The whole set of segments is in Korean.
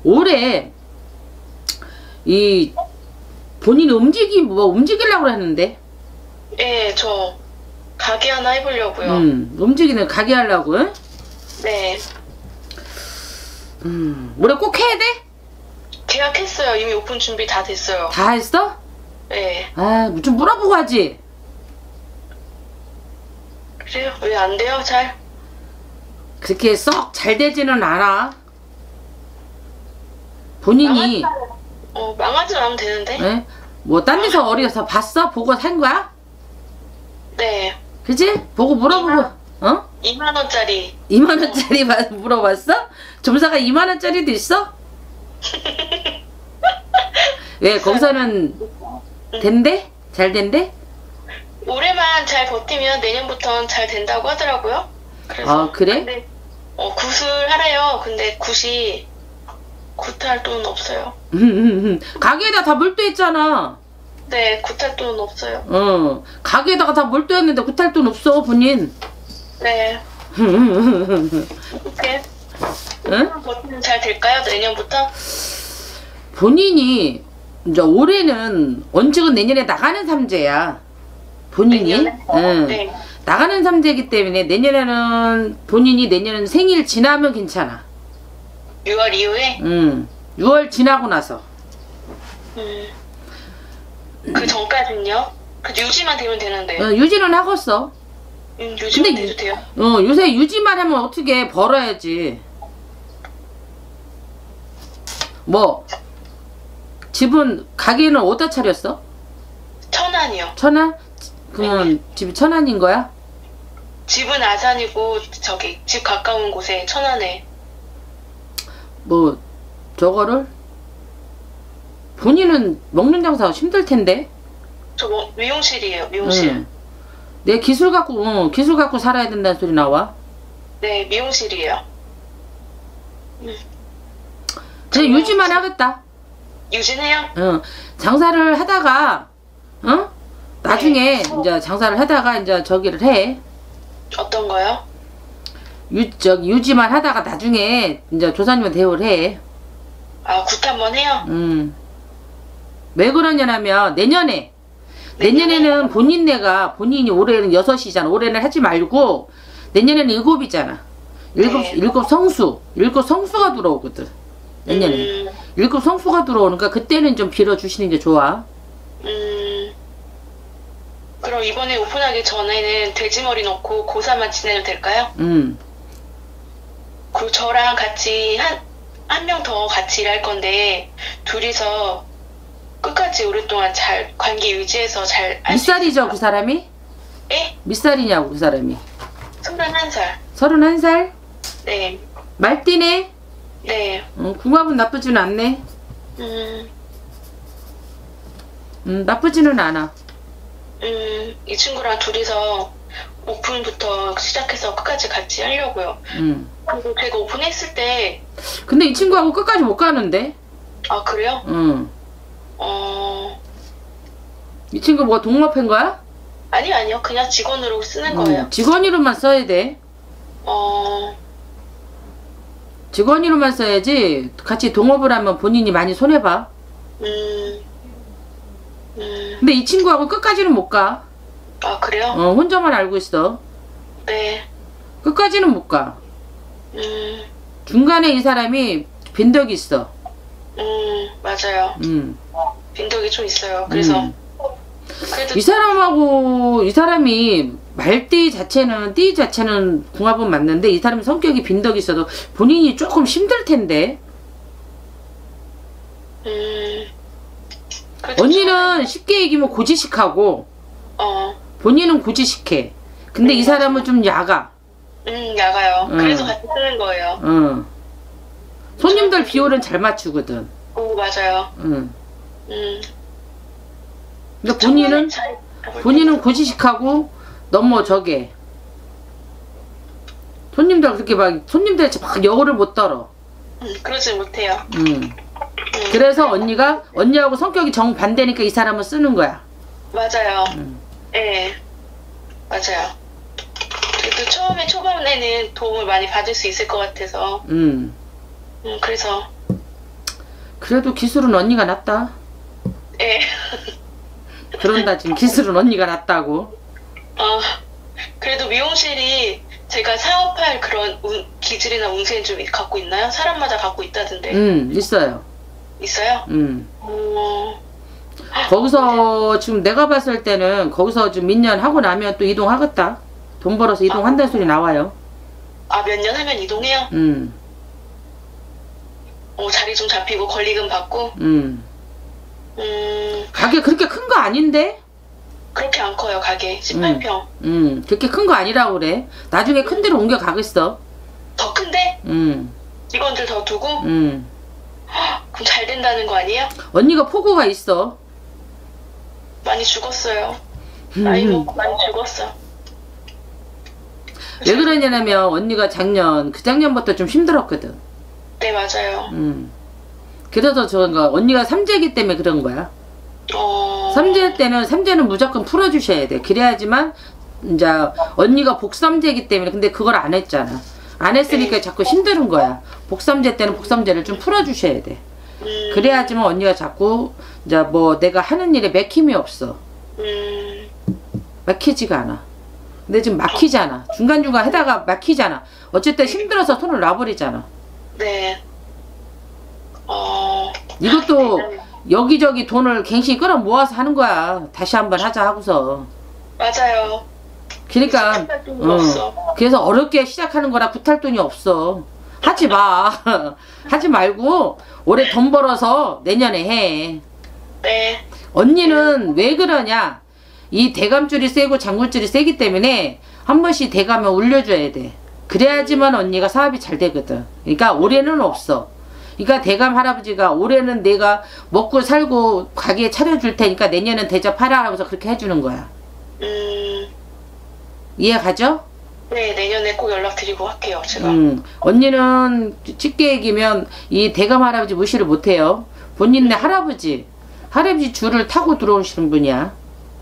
올해 이 본인이 움직이려고 했는데. 예, 저 가게 하나 해보려고요. 움직이는 가게 하려고. 네. 올해 꼭 해야 돼? 계약했어요. 이미 오픈 준비 다 됐어요. 다 했어? 네. 아, 좀 물어보고 하지. 그래요? 왜 안 돼요? 잘? 그렇게 썩 잘 되지는 않아. 본인이 망하지 않으면 되는데. 예? 뭐 딴 데서 어디서 봤어? 보고 산 거야? 네. 그치? 보고 물어보고. 2만원짜리. 2만원짜리 물어봤어? 점사가 2만원짜리도 있어? 왜 거기서는 된대? 잘 된대? 올해만 잘 버티면 내년부터는 잘 된다고 하더라고요. 그래서 그래? 근데 굿을 하래요. 근데 굿이 굿할 돈은 없어요. 가게에다 다 몰두했잖아. 네, 굿할 돈은 없어요. 가게에다가 다 몰두했는데 굿할 돈 없어 본인. 네. 어떻게? 응? 버티면 잘 될까요? 내년부터? 본인이 이제 올해는 원칙은 내년에 나가는 삼재야. 본인이. 내년에? 네. 나가는 삼재이기 때문에 내년에는 본인이 내년 생일 지나면 괜찮아. 6월 이후에? 6월 지나고 나서. 그 전까지는요? 그 유지만 되면 되는데. 유지는 하겠어. 유지만 돼도 돼요? 요새 유지만 하면 어떻게 벌어야지. 뭐 집은 가게는 어디다 차렸어? 천안이요. 천안? 그러면 집이 천안인 거야? 집은 아산이고 저기 집 가까운 곳에 천안에. 뭐 저거를 본인은 먹는 장사가 힘들 텐데. 저 미용실이에요. 미용실. 내 기술 갖고 살아야 된다는 소리 나와. 네, 미용실이에요. 그냥 유지만 하겠다. 유지해요? 장사를 하다가 나중에 네. 이제 장사를 하다가 이제 저기를 해. 어떤 거요? 유지만 하다가 나중에 이제 조사님은 대우를 해. 굿 한번 해요? 왜 그러냐면 내년에는 본인이 올해는 6이잖아. 올해는 하지 말고 내년에는 7이잖아. 일곱 성수가 들어오거든. 내년에. 7 성수가 들어오니까 그때는 좀 빌어주시는 게 좋아. 그럼 이번에 오픈하기 전에는 돼지머리 넣고 고사만 지내도 될까요? 그 저랑 같이 한 명 더 같이 일할 건데 둘이서 끝까지 오랫동안 잘 관계 유지해서 잘. 몇 살이죠 그 사람이? 예? 몇 살이냐고 그 사람이? 31살. 31살? 네. 말띠네? 네. 궁합은 나쁘지는 않네. 나쁘지는 않아. 이 친구랑 둘이서 오픈부터 시작해서 끝까지 같이 하려고요. 그리고 제가 오픈했을 때. 근데 이 친구하고 끝까지 못 가는데? 아, 그래요? 이 친구 뭐가 동업한 거야? 아니요. 그냥 직원으로 쓰는 거예요. 직원으로만 써야 돼. 직원으로만 써야지 같이 동업을 하면 본인이 많이 손해봐. 근데 이 친구하고 끝까지는 못 가. 아, 그래요? 혼자만 알고 있어. 네. 끝까지는 못 가. 중간에 이 사람이 빈덕이 있어. 맞아요. 빈덕이 좀 있어요. 그래서 그래도 이 사람이 띠 자체는 궁합은 맞는데 이 사람이 성격이 빈덕이 있어도 본인이 조금 힘들 텐데. 언니는 쉽게 얘기하면 고지식하고 본인은 고지식해. 근데 이 사람은 좀 야가. 야가요. 그래서 같이 쓰는 거예요. 손님들 비율은 잘 맞추거든. 오, 맞아요. 근데 본인은 고지식하고 너무 저게 손님들한테 막 여우를 못 떨어. 그러지 못해요. 그래서 언니하고 성격이 정반대니까 이 사람을 쓰는 거야. 맞아요. 네, 맞아요. 그래도 초반에는 도움을 많이 받을 수 있을 것 같아서. 그래서 그래도 기술은 언니가 낫다. 예. 그런다 지금 기술은 언니가 낫다고. 그래도 미용실이 제가 사업할 그런 기질이나 운세는 좀 갖고 있나요? 사람마다 갖고 있다던데. 있어요. 있어요? 거기서 지금 내가 봤을 때는 거기서 좀 몇 년 하고 나면 또 이동하겠다. 돈 벌어서 이동한다는 소리 나와요. 몇 년 하면 이동해요? 자리 좀 잡히고 권리금 받고? 가게 그렇게 큰 거 아닌데? 그렇게 안 커요, 가게. 18평. 그렇게 큰 거 아니라고 그래. 나중에 큰 데로 옮겨 가겠어. 더 큰데? 직원들 더 두고? 그럼 잘 된다는 거 아니에요? 언니가 포구가 있어. 많이 죽었어요. 나이 먹고 많이 죽었어. 왜 그러냐면 언니가 그 작년부터 좀 힘들었거든. 네, 맞아요. 그래서 저런가 언니가 삼재기 때문에 그런 거야. 삼재는 무조건 풀어주셔야 돼. 그래야지만 이제 언니가 복삼재기 때문에 근데 그걸 안 했잖아. 안 했으니까 자꾸 힘드는 거야. 복삼재 때는 복삼재를 좀 풀어주셔야 돼. 그래야지만 언니가 자꾸 이제 뭐 내가 하는 일에 맥힘이 없어. 막히지가 않아. 근데 지금 막히잖아. 중간중간 하다가 막히잖아. 어쨌든 힘들어서 손을 놔버리잖아. 네. 이것도 여기저기 돈을 갱신히 끌어 모아서 하는 거야. 다시 한번 하자 하고서. 맞아요. 그러니까 그래서 어렵게 시작하는 거라 굿할 돈이 없어. 하지 마. 하지 말고 올해 돈 벌어서 내년에 해. 네. 언니는 왜 그러냐, 이 대감줄이 세고 장굴줄이 세기 때문에 한 번씩 대감을 올려줘야 돼. 그래야지만 언니가 사업이 잘 되거든. 그러니까 올해는 없어. 그러니까 대감 할아버지가 올해는 내가 먹고 살고 가게 차려줄 테니까 내년은 대접하라 하면서 그렇게 해주는 거야. 이해 가죠? 네, 내년에 꼭 연락드리고 할게요, 제가. 언니는 쉽게 얘기면 이 대감 할아버지 무시를 못해요. 본인네 할아버지 줄을 타고 들어오시는 분이야.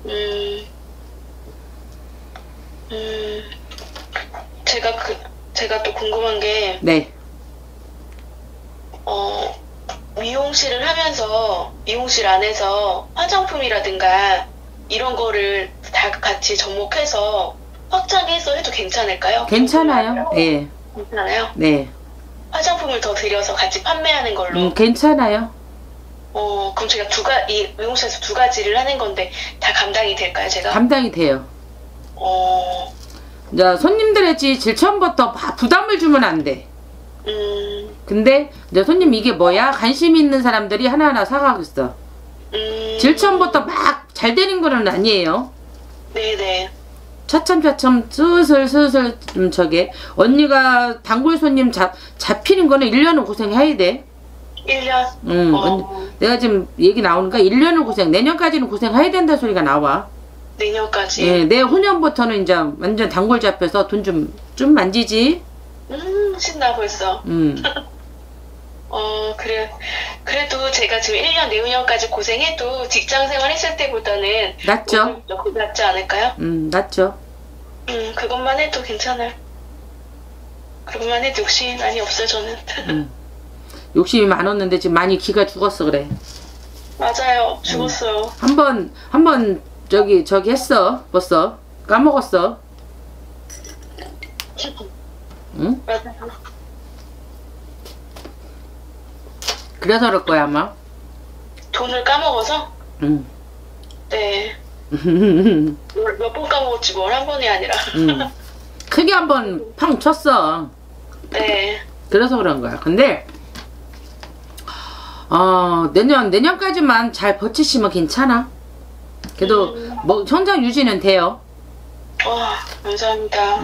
제가 또 궁금한 게, 네. 미용실을 하면서 미용실 안에서 화장품이라든가 이런 거를 다 같이 접목해서 확장해서 해도 괜찮을까요? 괜찮아요. 예. 괜찮아요? 네. 화장품을 더 들여서 같이 판매하는 걸로. 괜찮아요. 그럼 제가 이 미용실에서 두 가지를 하는 건데 다 감당이 될까요, 제가? 감당이 돼요. 이제 손님들의 제일 처음부터 부담을 주면 안 돼. 근데 이제 손님 이게 뭐야? 관심 있는 사람들이 하나하나 사가겠어. 제일 처음부터 막 잘 되는 거는 아니에요. 네네. 차츰차츰 슬슬 좀 저게 언니가 단골 손님 잡히는 거는 1년은 고생해야 돼. 1년? 내가 지금 얘기 나오니까 1년은 고생, 내년까지는 고생해야 된다 소리가 나와. 내년까지? 예, 내 후년부터는 이제 완전 단골 잡혀서 돈 좀 만지지. 신나 벌써. 그래도 제가 지금 1년 내후년까지 고생해도 직장 생활 했을 때보다는 낫죠? 낫지 않을까요? 낫죠. 그것만 해도 괜찮아요. 그것만 해도 욕심이 많이 없어요, 저는. 욕심이 많았는데 지금 많이 기가 죽었어 그래. 맞아요. 죽었어요. 한번 저기 했어. 벌써 까먹었어. 응? 맞아요. 그래서 그럴 거야 아마. 돈을 까먹어서? 응. 네. 몇 번 까먹었지 뭘 한 번이 아니라. 크게 한번 팡 쳤어. 네. 그래서 그런 거야. 근데 내년까지만 잘 버티시면 괜찮아. 그래도 뭐 성장 유지는 돼요. 와, 감사합니다.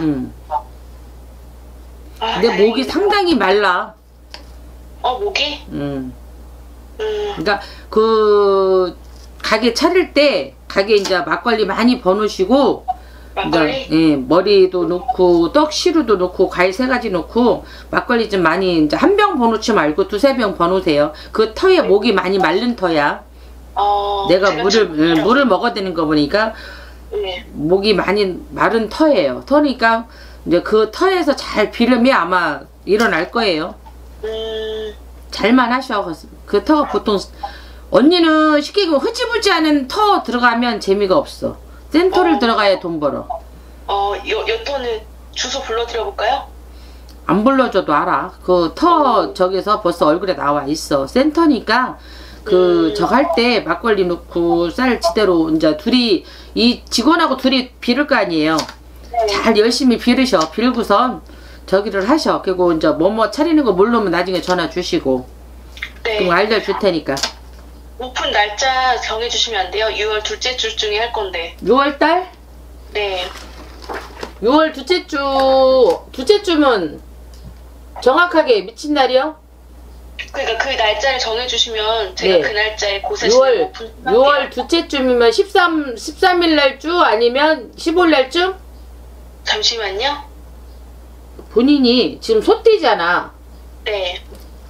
근데 목이 상당히 말라. 목이? 그러니까 그 가게 차릴 때 가게 이제 막걸리 많이 버놓으시고, 막걸리? 예, 머리도 넣고 떡시루도 넣고 과일 3가지 넣고 막걸리 좀 많이 이제 한 병 버놓지 말고 2~3병 버놓으세요. 그 터에 목이 많이 마른 터야. 내가 물을 먹어야 되는 거 보니까 목이 많이 마른 터예요. 터니까 이제 그 터에서 잘 비르면 아마 일어날 거예요. 잘만 하셔. 그 터가 보통 언니는 쉽게 얘기하면 흐지부지 않은 터 들어가면 재미가 없어. 센터를 들어가야 돈 벌어. 요 터는 주소 불러드려 볼까요? 안 불러줘도 알아. 그 터 저기서 벌써 얼굴에 나와 있어. 센터니까 그 저거 할 때 막걸리 넣고 쌀 지대로 이제 둘이 이 직원하고 둘이 비를 거 아니에요. 잘 열심히 비르셔. 빌고선 저기를 하셔. 그리고 이제 뭐뭐 차리는 거 모르면 나중에 전화 주시고. 네. 그럼 알려줄 테니까. 오픈 날짜 정해주시면 안 돼요? 6월 둘째 주 중에 할 건데. 6월달? 네. 6월 둘째 주면 정확하게 미친 날이요? 그러니까 그 날짜를 정해주시면 제가 네. 그 날짜에 곳에 6월 둘째 주면 13일 날 주 아니면 15일 날 주? 잠시만요. 본인이 지금 소띠잖아. 네.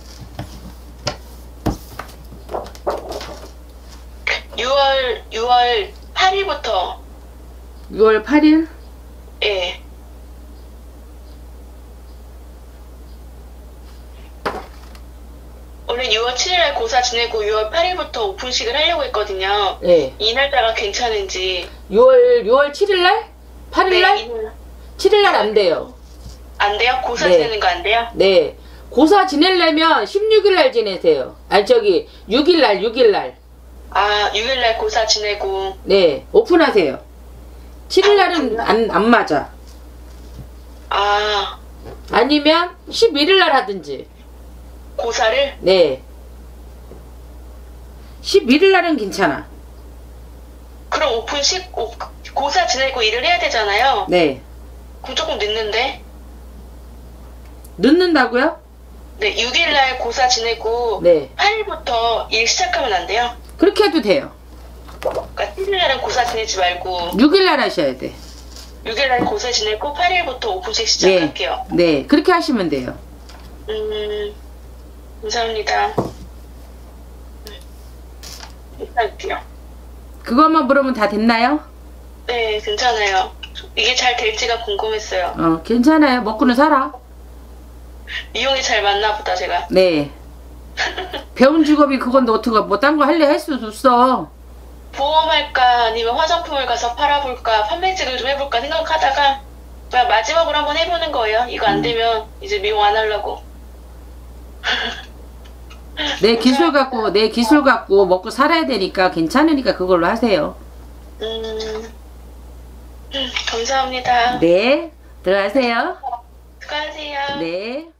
6월 8일부터 6월 8일? 예. 원래 6월 7일날 고사 지내고 6월 8일부터 오픈식을 하려고 했거든요. 네. 이 날짜가 괜찮은지. 6월 7일 날? 8일 네, 날? 이날 7일 날 안 돼요. 안 돼요? 고사 네. 지내는 거 안 돼요? 네. 고사 지내려면 16일 날 지내세요. 아니 저기 6일 날. 아, 6일날 고사 지내고. 네. 오픈하세요. 7일 날은 안 맞아. 아, 아니면 11일 날 하든지. 고사를? 네. 11일 날은 괜찮아. 그럼 고사 지내고 일을 해야 되잖아요. 네. 그럼 조금 늦는데? 늦는다고요? 네, 6일날 고사 지내고 네. 8일부터 일 시작하면 안 돼요? 그렇게 해도 돼요. 그러니까 7일날은 고사 지내지 말고 6일 날 하셔야 돼. 6일날 고사 지내고 8일부터 오픈식 시작할게요. 네. 그렇게 하시면 돼요. 감사합니다. 할게요. 그것만 물으면 다 됐나요? 네, 괜찮아요. 이게 잘 될지가 궁금했어요. 괜찮아요. 먹고는 살아. 미용이 잘 맞나 보다, 제가. 네. 배운 직업이 그건데 어떻게 뭐 딴 거 할래 할 수도 없어. 보험할까 아니면 화장품을 가서 팔아볼까 판매직을 좀 해볼까 생각하다가 그냥 마지막으로 한번 해보는 거예요. 이거 안 되면 이제 미용 안 하려고. 내 기술 갖고 먹고 살아야 되니까 괜찮으니까 그걸로 하세요. 감사합니다. 네. 들어가세요. 수고하세요. 네.